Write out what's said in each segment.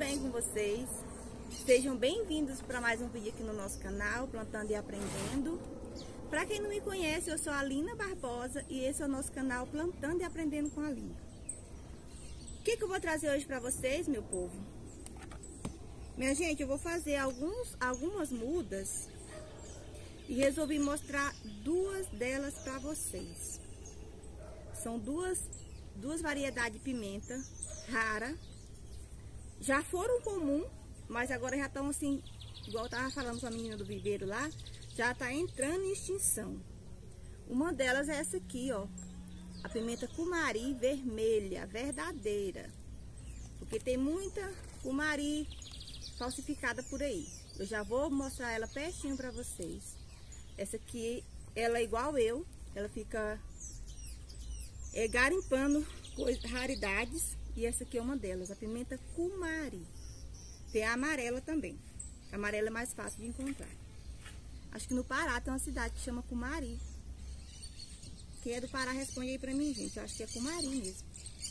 bem com vocês? Sejam bem-vindos para mais um vídeo aqui no nosso canal, Plantando e Aprendendo. Para quem não me conhece, eu sou a Alina Barbosa e esse é o nosso canal Plantando e Aprendendo com a Alina. O que eu vou trazer hoje para vocês, meu povo? Minha gente, eu vou fazer algumas mudas e resolvi mostrar duas delas para vocês. São duas variedades de pimenta rara. Já foram comum, mas agora já estão assim, igual eu tava falando com a menina do viveiro lá, já tá entrando em extinção. Uma delas é essa aqui, ó, a pimenta cumari vermelha, verdadeira. Porque tem muita cumari falsificada por aí. Eu já vou mostrar ela pertinho pra vocês. Essa aqui, ela é igual eu, ela fica garimpando raridades. E essa aqui é uma delas, a pimenta cumari. Tem a amarela também. A amarela é mais fácil de encontrar. Acho que no Pará tem uma cidade que chama Cumari. Quem é do Pará responde aí pra mim, gente. Eu acho que é Cumari mesmo.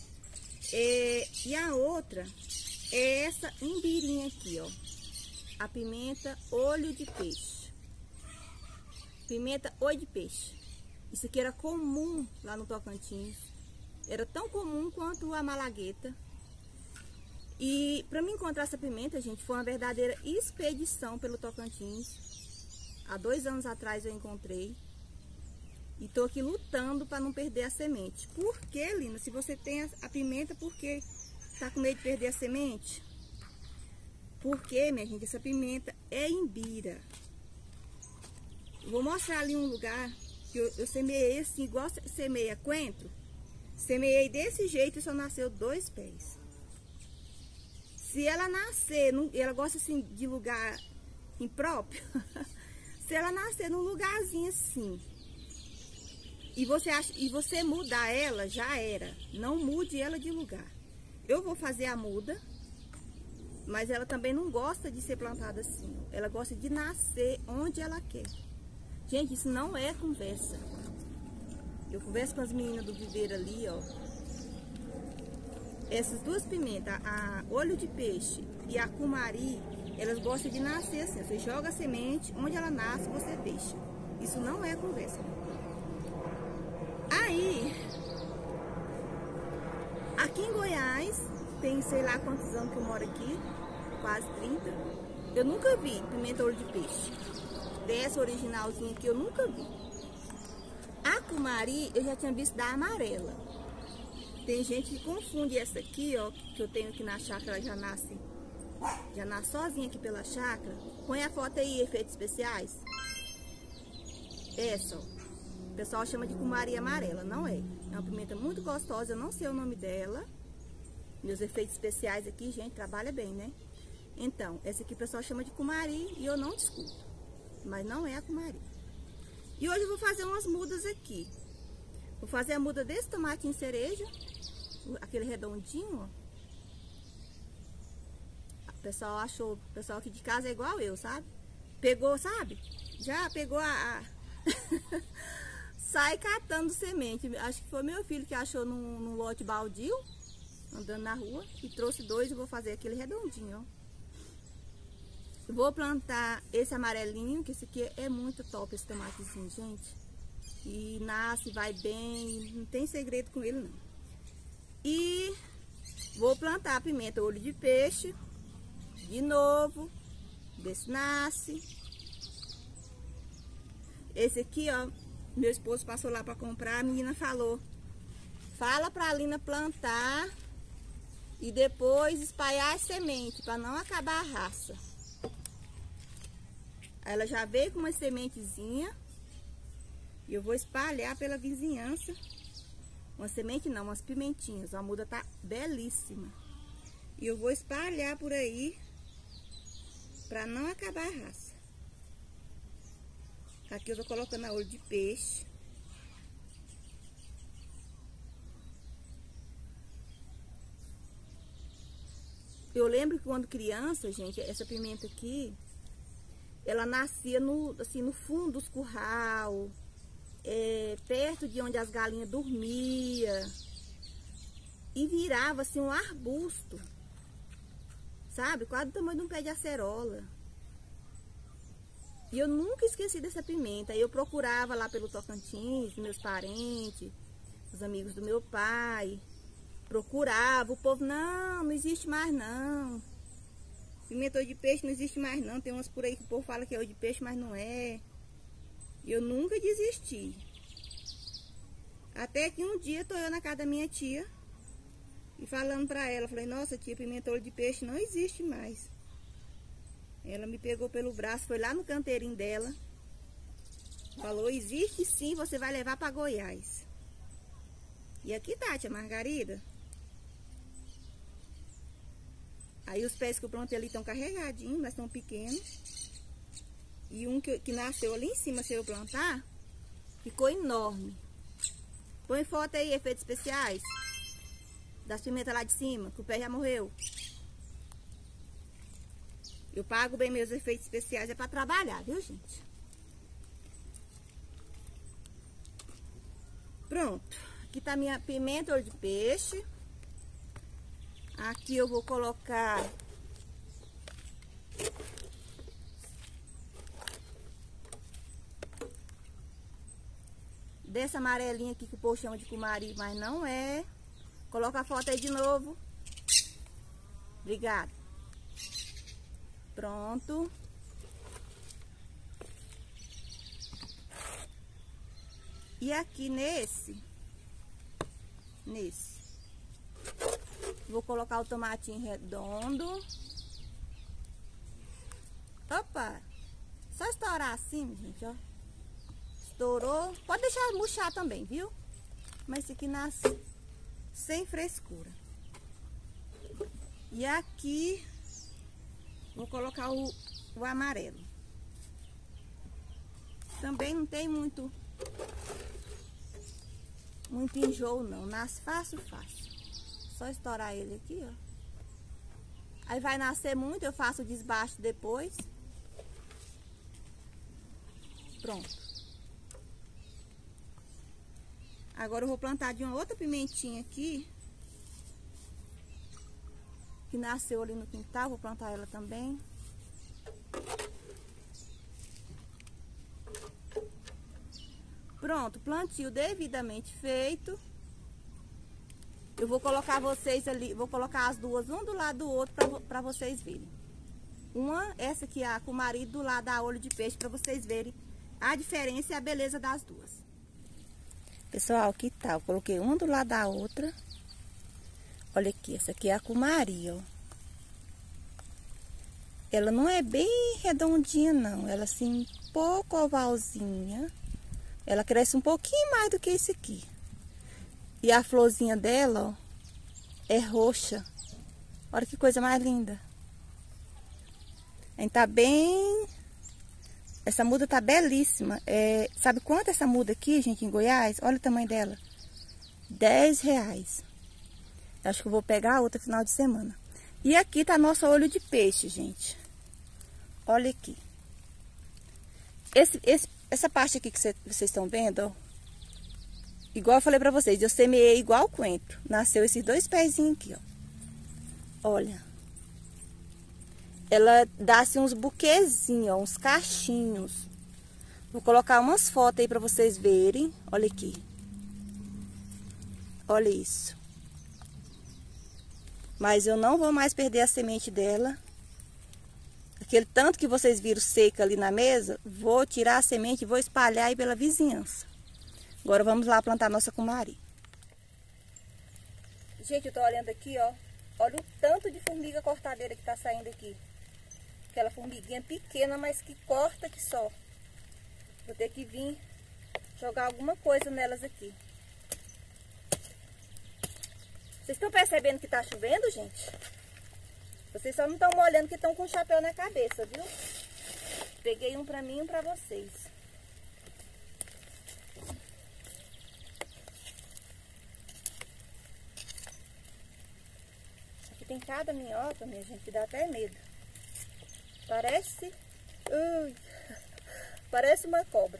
E a outra é essa imbirinha aqui, ó. A pimenta olho de peixe. Pimenta olho de peixe. Isso aqui era comum lá no Tocantins. Era tão comum quanto a malagueta. E para mim encontrar essa pimenta, gente, foi uma verdadeira expedição pelo Tocantins. Há 2 anos atrás eu encontrei. E tô aqui lutando para não perder a semente. Por que, Lina? Se você tem a pimenta, por que tá com medo de perder a semente? Porque, minha gente, essa pimenta é imbira. Vou mostrar ali um lugar que eu semeei assim, igual semeia coentro. Semeei desse jeito e só nasceu 2 pés. Se ela nascer, ela gosta assim de lugar impróprio. Se ela nascer num lugarzinho assim, e você mudar ela, já era. Não mude ela de lugar. Eu vou fazer a muda, mas ela também não gosta de ser plantada assim. Ela gosta de nascer onde ela quer. Gente, isso não é conversa. Eu converso com as meninas do viveiro ali, ó. Essas duas pimentas, a olho de peixe e a cumari, elas gostam de nascer assim. Você joga a semente, onde ela nasce, você deixa. Isso não é conversa. Aí, aqui em Goiás, tem sei lá quantos anos que eu moro aqui, quase 30. Eu nunca vi pimenta olho de peixe. Dessa originalzinha aqui, eu nunca vi. A cumari eu já tinha visto da amarela. Tem gente que confunde essa aqui, ó, que eu tenho aqui na chácara, já nasce sozinha aqui pela chácara. Põe a foto aí, efeitos especiais. Essa, ó. O pessoal chama de cumari amarela, não é? É uma pimenta muito gostosa, eu não sei o nome dela. Meus efeitos especiais aqui, gente, trabalha bem, né? Então, essa aqui o pessoal chama de cumari e eu não discuto. Mas não é a cumari. E hoje eu vou fazer umas mudas aqui. Vou fazer a muda desse tomatinho cereja, aquele redondinho, ó. O pessoal aqui de casa é igual eu, sabe? Pegou, sabe? Já pegou sai catando semente. Acho que foi meu filho que achou num lote baldio, andando na rua, e trouxe 2 e vou fazer aquele redondinho, ó. Vou plantar esse amarelinho, que esse aqui é muito top, esse tomatezinho, gente. E nasce, vai bem, não tem segredo com ele, não. E vou plantar a pimenta olho de peixe, de novo, ver se nasce. Esse aqui, ó, meu esposo passou lá para comprar, a menina falou, fala pra Alina plantar e depois espalhar a semente, para não acabar a raça. Ela já veio com uma sementezinha e eu vou espalhar pela vizinhança. Uma semente não, umas pimentinhas. A muda tá belíssima. E eu vou espalhar por aí para não acabar a raça. Aqui eu tô colocando a olho de peixe. Eu lembro que quando criança, gente, essa pimenta aqui, ela nascia assim, no fundo dos curral, perto de onde as galinhas dormiam. E virava assim um arbusto. sabe? Quase do tamanho de um pé de acerola. E eu nunca esqueci dessa pimenta. Eu procurava lá pelo Tocantins, meus parentes, os amigos do meu pai. Procurava, o povo, não existe mais não. Pimentão de peixe não existe mais não. Tem umas por aí que o povo fala que é de peixe, mas não é. E eu nunca desisti. Até que um dia tô eu na casa da minha tia e falando pra ela, falei, nossa tia, pimentão de peixe não existe mais. Ela me pegou pelo braço, foi lá no canteirinho dela, falou, existe sim, você vai levar pra Goiás. E aqui tá, tia Margarida. Aí os pés que eu plantei ali estão carregadinhos, mas estão pequenos. E um que nasceu ali em cima, se eu plantar, ficou enorme. Põe foto aí, efeitos especiais. Das pimentas lá de cima, que o pé já morreu. Eu pago bem meus efeitos especiais, é pra trabalhar, viu, gente? Pronto. Aqui tá minha pimenta olho de peixe. Aqui eu vou colocar dessa amarelinha aqui que o povo chama de cumari, mas não é. Coloca a foto aí de novo. Obrigada. Pronto. E aqui nesse, vou colocar o tomatinho redondo. Opa! Só estourar assim, gente, ó. Estourou. Pode deixar murchar também, viu? Mas esse aqui nasce sem frescura. E aqui vou colocar o amarelo. Também não tem muito enjoo não, nasce fácil. Só estourar ele aqui, ó. Aí vai nascer muito, eu faço o desbaste depois. Pronto. Agora eu vou plantar de uma outra pimentinha aqui, que nasceu ali no quintal, vou plantar ela também. Pronto, plantio devidamente feito. Eu vou colocar vocês ali, vou colocar as duas, um do lado do outro, para vocês verem. Essa aqui, a cumari, do lado da olho de peixe, para vocês verem a diferença e a beleza das duas. Pessoal, aqui tá, eu coloquei uma do lado da outra. Olha aqui, essa aqui é a cumari, ó. Ela não é bem redondinha, não. Ela assim, um pouco ovalzinha. Ela cresce um pouquinho mais do que esse aqui. E a florzinha dela, ó, é roxa. Olha que coisa mais linda. A gente tá bem... Essa muda tá belíssima. Sabe quanto essa muda aqui, gente, em Goiás? Olha o tamanho dela. R$10. Acho que eu vou pegar a outra final de semana. E aqui tá nosso olho de peixe, gente. Olha aqui. Essa parte aqui que vocês estão vendo, ó. Igual eu falei pra vocês, eu semeei igual coentro. Nasceu esses dois pezinhos aqui, ó. Olha. Ela dá assim uns buquezinhos, ó, uns cachinhos. Vou colocar umas fotos aí pra vocês verem. Olha aqui. Olha isso. Mas eu não vou mais perder a semente dela. Aquele tanto que vocês viram seca ali na mesa, vou tirar a semente e vou espalhar aí pela vizinhança. Agora vamos lá plantar nossa cumari. Gente, eu tô olhando aqui, ó. Olha o tanto de formiga cortadeira que tá saindo aqui. Aquela formiguinha pequena, mas que corta que só. Vou ter que vir jogar alguma coisa nelas aqui. Vocês estão percebendo que tá chovendo, gente? Vocês só não estão molhando que estão com o chapéu na cabeça, viu? Peguei um pra mim e um pra vocês. Aqui tem cada minhoca, minha gente, que dá até medo. Parece... parece uma cobra.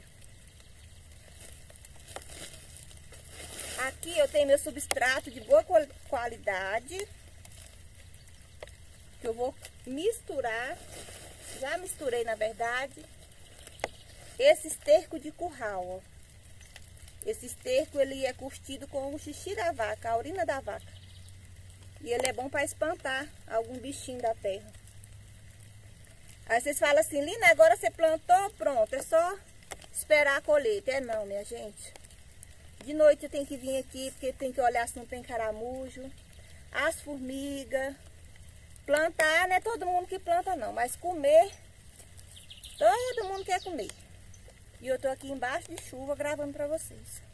Aqui eu tenho meu substrato de boa qualidade. que eu vou misturar, já misturei na verdade, esse esterco de curral, ó. Esse esterco ele é curtido com o xixi da vaca, a urina da vaca. E ele é bom para espantar algum bichinho da terra. Aí vocês falam assim, Lina, agora você plantou, pronto, é só esperar a colheita. É não, minha gente. De noite eu tenho que vir aqui, porque tem que olhar se não tem caramujo, as formigas. Plantar não é todo mundo que planta não, mas comer, todo mundo quer comer. E eu tô aqui embaixo de chuva gravando pra vocês.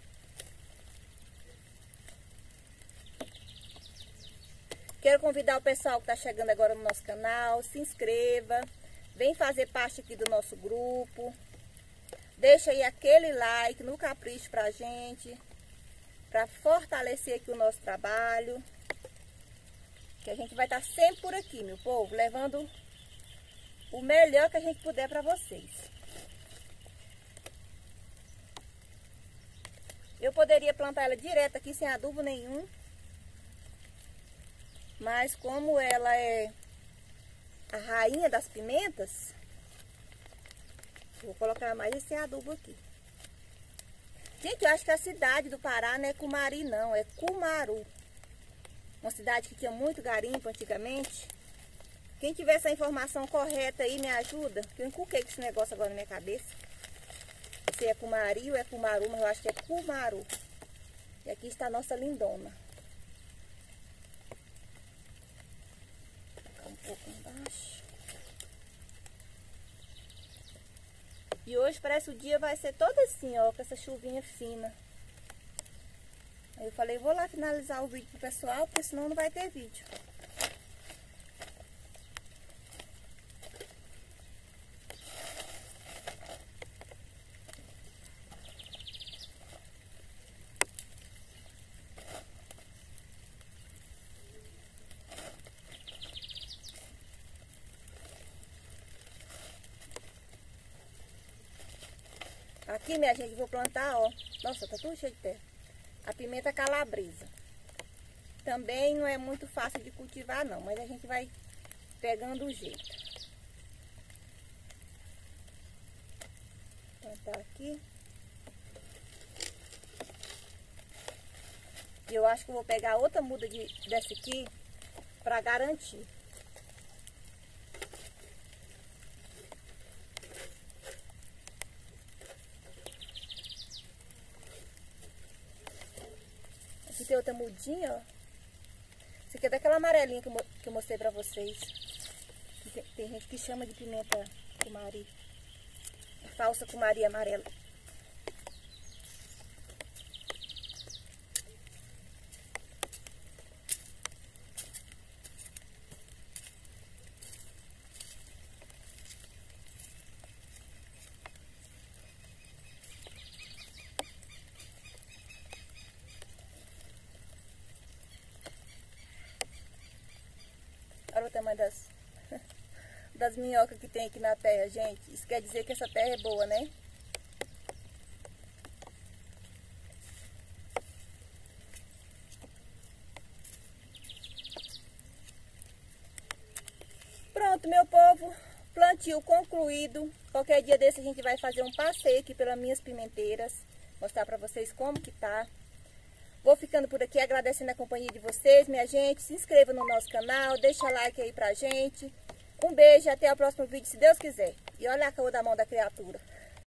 Quero convidar o pessoal que tá chegando agora no nosso canal, se inscreva, vem fazer parte aqui do nosso grupo. Deixa aí aquele like no capricho pra gente, pra fortalecer aqui o nosso trabalho. Que a gente vai estar sempre por aqui, meu povo, levando o melhor que a gente puder pra vocês. Eu poderia plantar ela direto aqui sem adubo nenhum. Mas como ela é a rainha das pimentas, vou colocar mais esse adubo aqui. Gente, eu acho que a cidade do Pará não é Cumari não, é Cumaru. Uma cidade que tinha muito garimpo antigamente. Quem tiver essa informação correta aí, me ajuda. Que eu encuquei com esse negócio agora na minha cabeça. Se é Cumari ou é Cumaru, mas eu acho que é Cumaru. E aqui está a nossa lindona. Vou colocar um pouco embaixo. E hoje parece que o dia vai ser todo assim, ó, com essa chuvinha fina. Aí eu falei, vou lá finalizar o vídeo pro pessoal, porque senão não vai ter vídeo. Aqui, minha gente, vou plantar, ó. Nossa, tá tudo cheio de terra. A pimenta calabresa. Também não é muito fácil de cultivar não, mas a gente vai pegando o jeito. Plantar aqui. E eu acho que eu vou pegar outra muda dessa aqui para garantir. Aqui tem outra mudinha, ó. Esse aqui é daquela amarelinha que eu mostrei pra vocês. Tem gente que chama de pimenta cumari. Falsa cumari amarela. Olha o tamanho das minhocas que tem aqui na terra, gente. Isso quer dizer que essa terra é boa, né? Pronto, meu povo. Plantio concluído. Qualquer dia desse a gente vai fazer um passeio aqui pelas minhas pimenteiras. Mostrar pra vocês como que tá. Vou ficando por aqui agradecendo a companhia de vocês, minha gente. Se inscreva no nosso canal, deixa like aí pra gente. Um beijo e até o próximo vídeo, se Deus quiser. E olha a cor da mão da criatura.